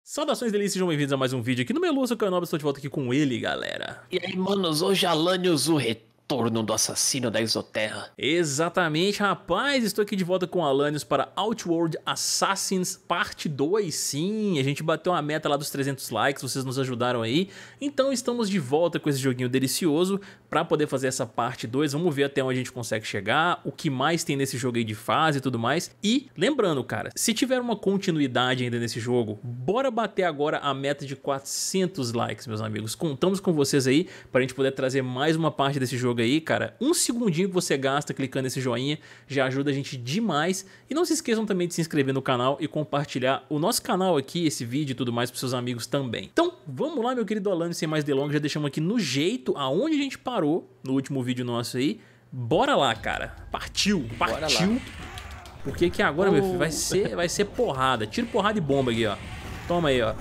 Saudações delícias, sejam bem-vindos a mais um vídeo aqui no Meluça Canal. Estou de volta aqui com ele, galera. E aí, manos, hoje Alanios, o retorno do assassino da Exoterra. Exatamente, rapaz, estou aqui de volta com Alanios para Outworld Assassins Parte 2. Sim, a gente bateu uma meta lá dos 300 likes, vocês nos ajudaram aí. Então estamos de volta com esse joguinho delicioso para poder fazer essa parte 2. Vamos ver até onde a gente consegue chegar, o que mais tem nesse jogo aí de fase e tudo mais. E lembrando, cara, se tiver uma continuidade ainda nesse jogo, bora bater agora a meta de 400 likes, meus amigos. Contamos com vocês aí para a gente poder trazer mais uma parte desse jogo aí, cara. Um segundinho que você gasta clicando nesse joinha já ajuda a gente demais. E não se esqueçam também de se inscrever no canal e compartilhar o nosso canal aqui, esse vídeo e tudo mais para seus amigos também. Então, vamos lá, meu querido Alanios, sem mais delongas, já deixamos aqui no jeito aonde a gente parou no último vídeo nosso aí. Bora lá, cara. Partiu. Porque aqui agora, meu filho, vai ser porrada. Tiro, porrada e bomba aqui, ó. Toma aí, ó.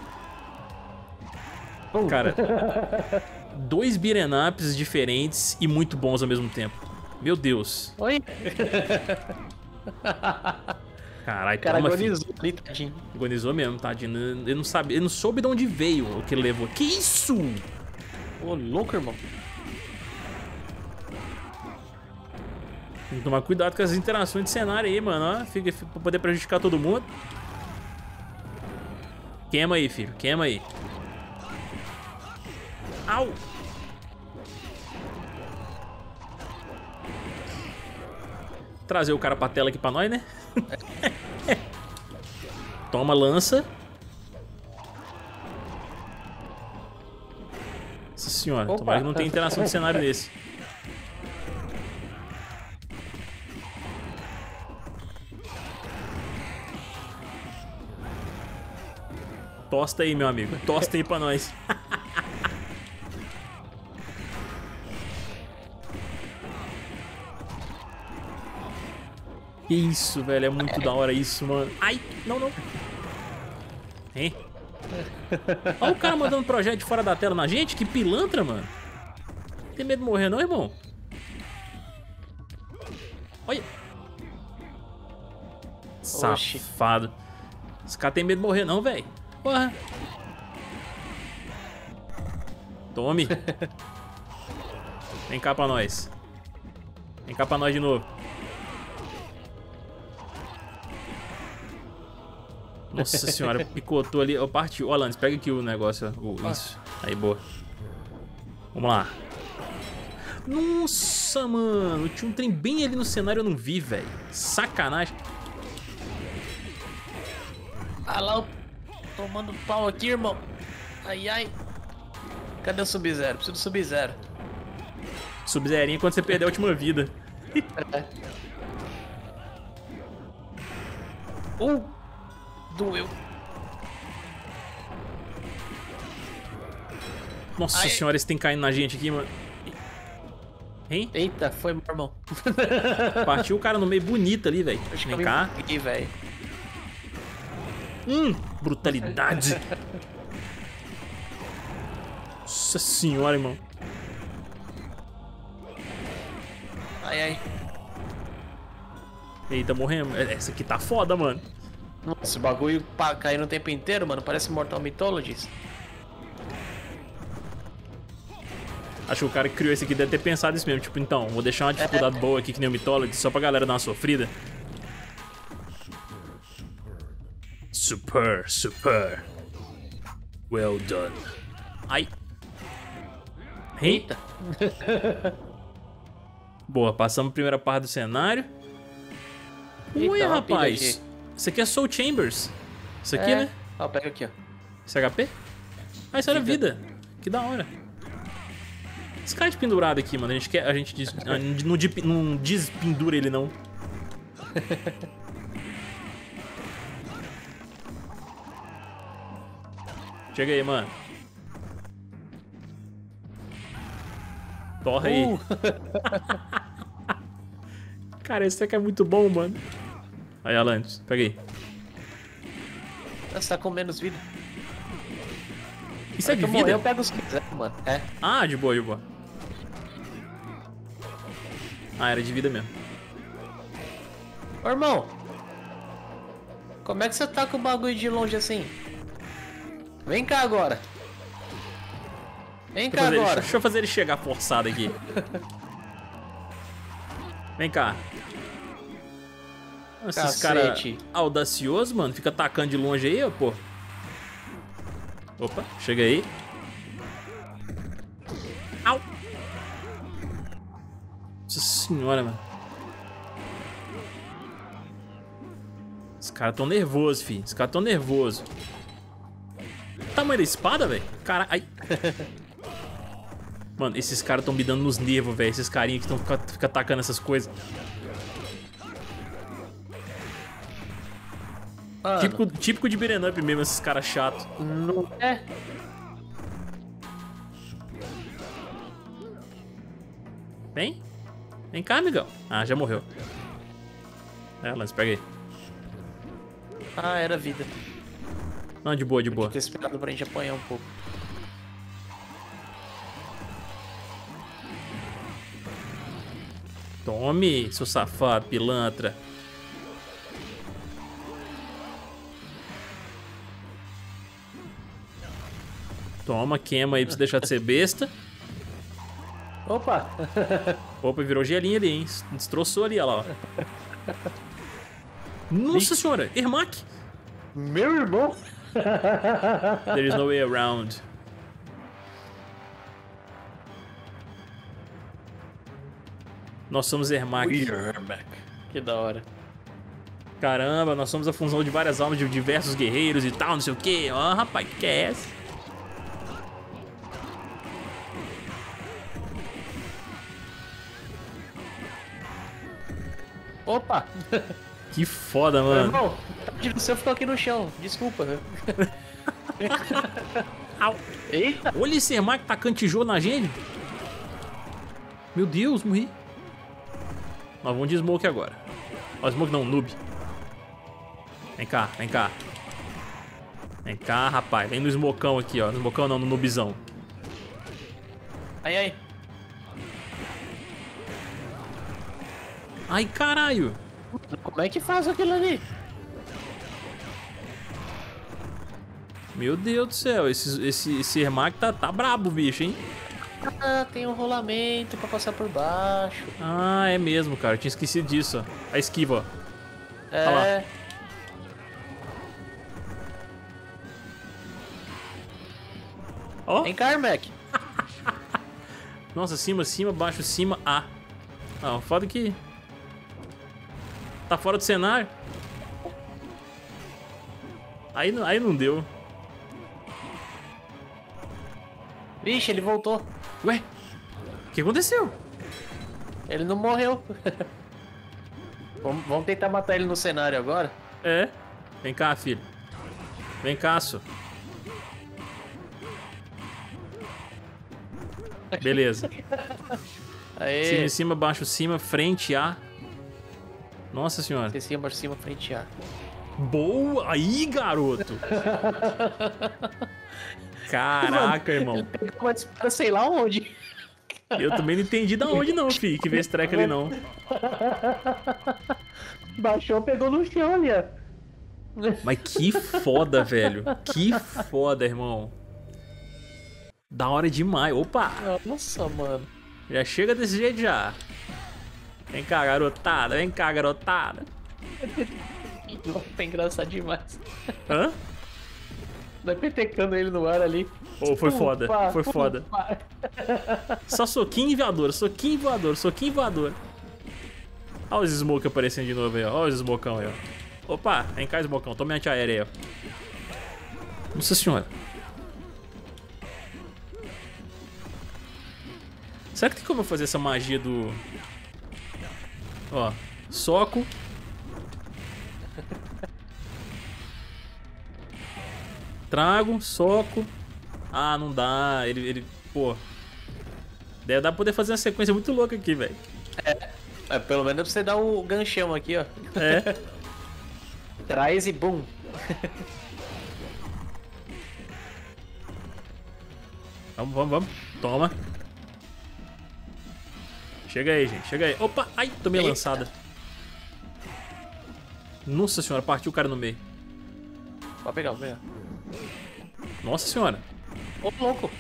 Cara, dois beat'em ups diferentes e muito bons ao mesmo tempo. Meu Deus. Oi. Caralho, o cara toma, agonizou ali, tadinho. Agonizou mesmo, tadinho. Ele não sabe, ele não soube de onde veio o que ele levou. Que isso? Ô, louco, irmão. Tem que tomar cuidado com as interações de cenário aí, mano. Ó, fica pra poder prejudicar todo mundo. Queima aí, filho. Queima aí. Au! Trazer o cara pra tela aqui pra nós, né? Toma, lança. Nossa senhora, tomara que não tenha interação de cenário nesse. Tosta aí, meu amigo. Tosta aí pra nós. Isso, velho. É muito da hora isso, mano. Ai, não, não. Hein? Olha o cara mandando projeto de fora da tela na gente. Que pilantra, mano. Não tem medo de morrer não, irmão? Olha. Safado. Esse cara tem medo de morrer não, velho. Porra. Tome. Vem cá pra nós. Vem cá pra nós de novo. Nossa senhora, picotou ali. Partiu. Ó, Alanios, pega aqui o negócio. Isso. Aí, boa. Vamos lá. Nossa, mano. Tinha um trem bem ali no cenário, eu não vi, velho. Sacanagem. Ah lá, tomando pau aqui, irmão. Ai, ai. Cadê o Sub-Zero? Preciso do Sub-Zero. Sub-Zerinho quando você perder a última vida. Doeu. Nossa senhora, esse tem caindo na gente aqui, mano. Hein? Eita, foi, meu irmão. Partiu o cara no meio bonito ali, velho. Vem cá. Aqui, velho. Brutalidade. Nossa senhora, irmão. Ai, ai. Eita, morremos. Essa aqui tá foda, mano. Nossa, esse bagulho caindo o tempo inteiro, mano. Parece Mortal Mythologies. Acho que o cara que criou esse aqui deve ter pensado isso mesmo. Tipo, então, vou deixar uma dificuldade boa aqui que nem o Mythology, só pra galera dar uma sofrida. Super. Well done. Ai. Eita. Boa, passamos a primeira parte do cenário. Ui, rapaz. Isso aqui é Soul Chambers. Isso aqui, né? Ó, pega aqui, ó. Esse HP? Ah, isso era vida. Que da hora. Esse cara de pendurado aqui, mano. A gente não despendura ele, não. Chega aí, mano. Torra aí. Cara, esse aqui é muito bom, mano. Aí, Alanios, pega aí. Você tá com menos vida. Isso é de vida? Eu pego os que quiser, mano. É. Ah, de boa, de boa. Ah, era de vida mesmo. Ô, irmão. Como é que você tá com o bagulho de longe assim? Vem cá agora. Vem cá agora. Deixa eu fazer ele chegar forçado aqui. Vem cá. Esses caras audaciosos, mano. Fica atacando de longe aí, ó, pô. Opa, chega aí. Au! Nossa senhora, mano. Os caras tão nervosos, fi. Os caras tão nervosos. O tamanho da espada, velho? Cara, ai. Mano, esses caras tão me dando nos nervos, velho. Esses carinhas que ficam atacando essas coisas. Típico de beat'em up mesmo, esses caras chatos. Não é? Vem. Vem cá, amigão. Ah, já morreu. É, Lance, pega aí. Ah, era vida. Não, de boa, de boa. Tinha que ter esperado pra gente apanhar um pouco. Tome, seu safado, pilantra. Toma, queima aí pra você deixar de ser besta. Opa! Opa, virou gelinho ali, hein? Destroçou ali, olha lá. Nossa senhora, Ermac! Meu irmão! There is no way around. Nós somos Ermac. Que da hora. Caramba, nós somos a fusão de várias almas de diversos guerreiros e tal, não sei o que. Ó, rapaz, que é essa? Opa! Que foda, mano. Meu irmão, o seu ficou aqui no chão. Desculpa. Au. Eita! Olha esse Ermac tacando tijolo na gente. Meu Deus, morri. Nós vamos de smoke agora. Ó, smoke não, noob. Vem cá, vem cá. Vem cá, rapaz. Vem no smocão aqui, ó. No smocão não, no noobzão. Ai, ai. Ai, caralho. Como é que faz aquilo ali? Meu Deus do céu. Esse Ermac tá brabo, bicho, hein? Ah, tem um rolamento pra passar por baixo. Ah, é mesmo, cara. Eu tinha esquecido disso, ó. A esquiva, ó. É. Olha lá. Ó. Vem cá, Ermac. Nossa, cima, baixo, cima, A. Ah, foda que... Tá fora do cenário. Aí não deu. Vixe, ele voltou. Ué? O que aconteceu? Ele não morreu. Vamos tentar matar ele no cenário agora? É. Vem cá, filho. Vem cá, só. Beleza. Aê. Cima, baixo, cima, frente, A. Nossa senhora. Cima, baixo, cima, frente A. Boa! Aí, garoto! Caraca, irmão. Pegou uma espada sei lá onde. Eu também não entendi da onde não, fi. Que veio esse treco ali não. Baixou, pegou no chão ali, ó. Mas que foda, velho. Que foda, irmão. Da hora demais. Opa! Nossa, mano. Já chega desse jeito já. Vem cá, garotada. Vem cá, garotada. Tá engraçado demais. Hã? Vai petecando ele no ar ali. Oh, foi foda. Foi foda. Ufa. Só soquinho e voador. Soquinho e voador. Soquinho e voador. Olha os smoke aparecendo de novo aí, ó. Olha os smokão aí, ó. Opa, vem cá, smokão. Toma antiaérea aí, ó. Nossa senhora. Será que tem como eu fazer essa magia do... Ó, soco. Trago, soco. Ah, não dá. Ele pô. Deve dar pra poder fazer uma sequência muito louca aqui, velho. É, pelo menos pra você dar o ganchão aqui, ó. É. Traz e bum. Vamos. Toma. Chega aí, gente. Chega aí. Opa! Ai, tomei a lançada. Nossa senhora, partiu o cara no meio. Pode pegar, vou pegar. Nossa senhora. Ô, louco.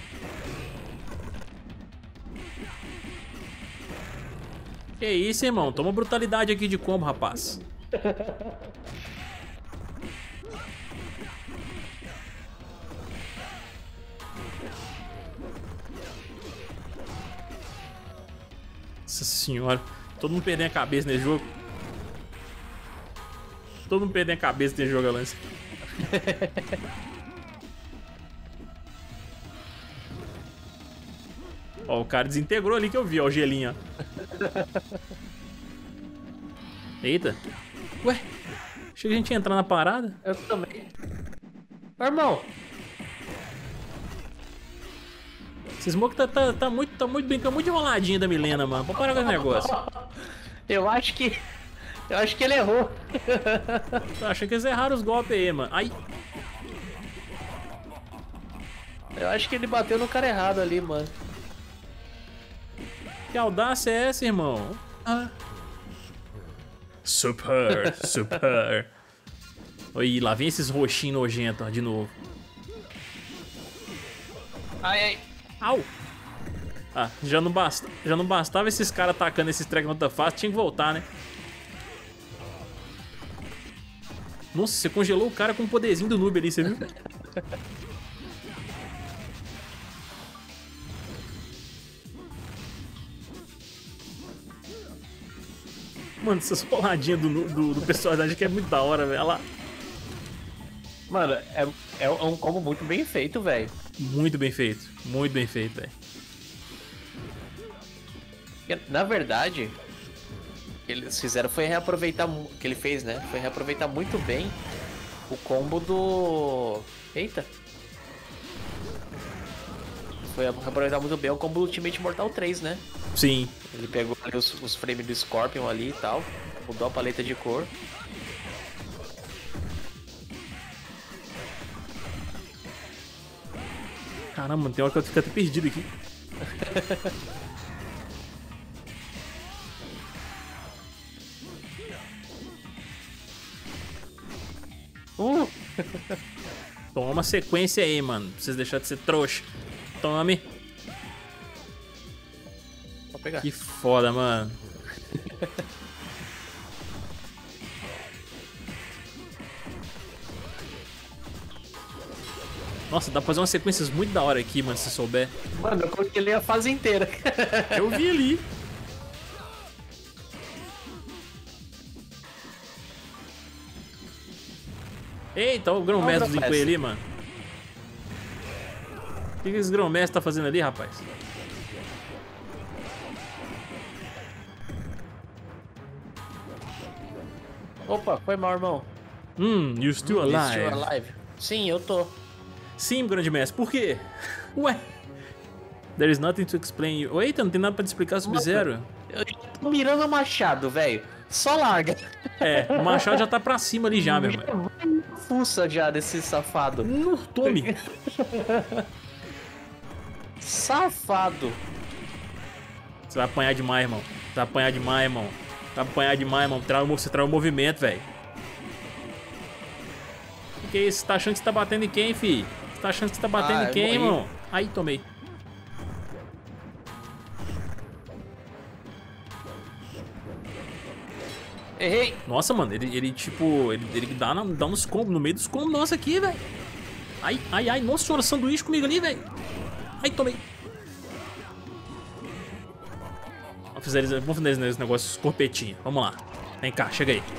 Que isso, irmão? Toma brutalidade aqui de combo, rapaz. Nossa senhora. Todo mundo perdendo a cabeça nesse jogo. Todo mundo perdendo a cabeça nesse jogo, Lance. Ó, o cara desintegrou ali que eu vi, ó, o gelinho, ó. Eita. Ué, achei que a gente ia entrar na parada. Eu também. Ô, irmão. Esse Smoke tá muito brincando, muito enroladinho da Milena, mano. Vamos parar com esse negócio. Eu acho que ele errou. Tô achando que eles erraram os golpes aí, mano. Ai. Eu acho que ele bateu no cara errado ali, mano. Que audácia é essa, irmão? Ah. Super, super. Oi, lá vem esses roxinhos nojentos, ó, de novo. Ai, ai. Au! Ah, já não bastava esses caras atacando esses track nota fácil, tinha que voltar, né? Nossa, você congelou o cara com o poderzinho do noob ali, você viu? Mano, essas roladinhas do personagem que é muito da hora, velho. Olha lá. Mano, é um combo muito bem feito, velho. Muito bem feito, velho. Na verdade, o que eles fizeram foi reaproveitar. O que ele fez, né? Foi reaproveitar muito bem o combo do. Eita! Foi reaproveitar muito bem o combo do Ultimate Mortal 3, né? Sim. Ele pegou ali os frames do Scorpion ali e tal, mudou a paleta de cor. Caramba, tem hora que eu fico até perdido aqui. Toma uma sequência aí, mano. Pra vocês deixarem de ser trouxa. Tome. Vou pegar. Que foda, mano. Nossa, dá pra fazer umas sequências muito da hora aqui, mano, se souber. Mano, eu congelei a fase inteira. Eu vi ali. Eita, olha o grão-mestre do Coelho ali, mano. O que esse grão-mestre tá fazendo ali, rapaz? Opa, foi mal, irmão. You still alive. Still alive. Sim, eu tô. Sim, grande mestre. Por quê? Ué. There is nothing to explain. Eita, não tem nada pra te explicar, Sub-Zero. Eu tô mirando o machado, velho. Só larga. É, o machado já tá pra cima ali já, meu irmão. Fuça já desse safado. Não tome. Safado. Você vai apanhar demais, irmão. Você vai apanhar demais, irmão. Vai apanhar demais, irmão. Você traz o movimento, velho. Que é isso? Você tá achando que você tá batendo em quem, fi? Você tá achando que você tá batendo em quem, irmão? Aí, tomei. Errei. Nossa, mano, ele dá nos combos, no meio dos combos nossos aqui, velho. Ai, ai, ai. Nossa senhora, sanduíche comigo ali, velho. Ai, tomei. Vamos fazer esse negócio corpetinho. Vamos lá. Vem cá, chega aí.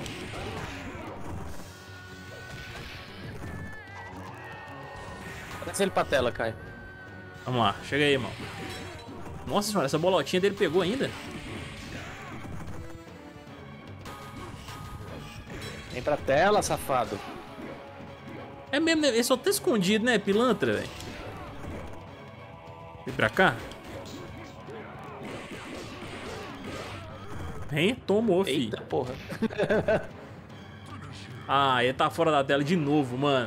Traz ele pra tela, Caio. Vamos lá, chega aí, irmão. Nossa senhora, essa bolotinha dele pegou ainda? Vem pra tela, safado. É mesmo, né? Ele só tá escondido, né, pilantra, velho? Vem pra cá. Vem, tomou, fi. Eita, porra. Ah, ele tá fora da tela de novo, mano.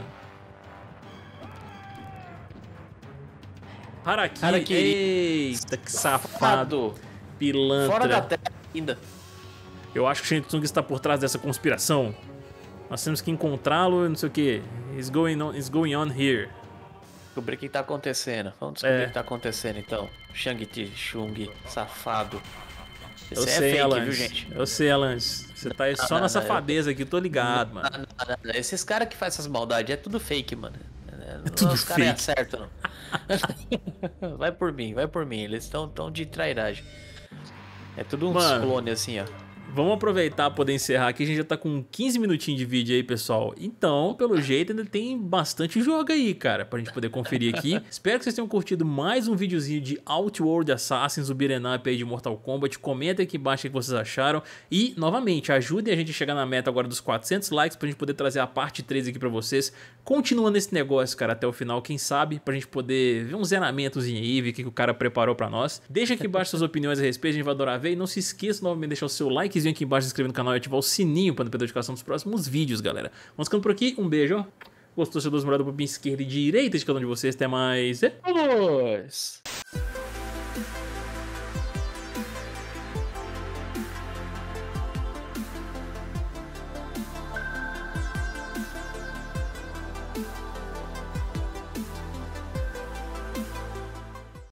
Harakiri. Eita, que safado. Pilantra. Fora da tela ainda. Eu acho que o Shang Tsung está por trás dessa conspiração. Nós temos que encontrá-lo, não sei o que. It's going on here. descobrir o que tá acontecendo. Vamos descobrir o que tá acontecendo, então. Shang-Chi, Chung, safado. Eu Esse sei, fake, Alan. viu, gente? Eu sei, Alan. Você tá aí só na safadeza aqui, tô ligado, mano. Esses caras que fazem essas maldades é tudo fake, mano. Tudo Os caras fake. acertam, não. Vai por mim, vai por mim. Eles estão de trairagem. É tudo uns Mano, clones assim, ó. vamos aproveitar para poder encerrar aqui. A gente já tá com 15 minutinhos de vídeo aí, pessoal. Então, pelo jeito, ainda tem bastante jogo aí, cara, pra gente poder conferir aqui. Espero que vocês tenham curtido mais um videozinho de Outworld Assassins, o beat'em up aí de Mortal Kombat. Comentem aqui embaixo o que vocês acharam. E, novamente, ajudem a gente a chegar na meta agora dos 400 likes pra gente poder trazer a parte 3 aqui pra vocês. Continua nesse negócio, cara, até o final, quem sabe, pra gente poder ver um zenamentozinho aí, ver o que o cara preparou pra nós. Deixa aqui embaixo suas opiniões a respeito, a gente vai adorar ver. E não se esqueça novamente de deixar o seu like aqui embaixo, se inscrever no canal e ativar o sininho para não perder a notificação dos próximos vídeos, galera. Vamos ficando por aqui, um beijo. Gostou, seu dois morados para esquerda e direita de cada um de vocês. Até mais. Vamos!